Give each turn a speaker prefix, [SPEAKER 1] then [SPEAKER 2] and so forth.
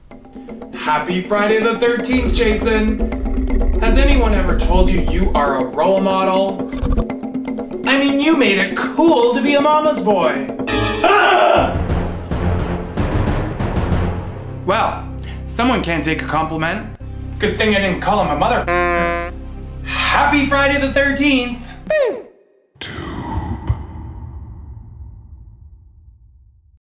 [SPEAKER 1] Happy Friday the 13th, Jason! Has anyone ever told you you are a role model? I mean, you made it cool to be a mama's boy! Ah! Well, someone can't take a compliment. Good thing I didn't call him a mother. Happy Friday the 13th!